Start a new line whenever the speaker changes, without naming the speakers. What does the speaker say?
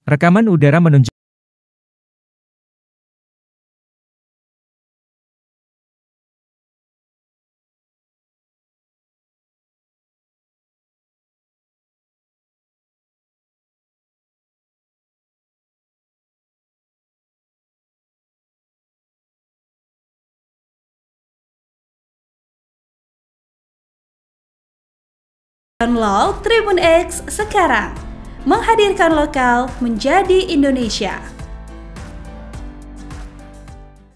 Rekaman udara menunjukkan
Download Tribun X sekarang, menghadirkan lokal menjadi Indonesia.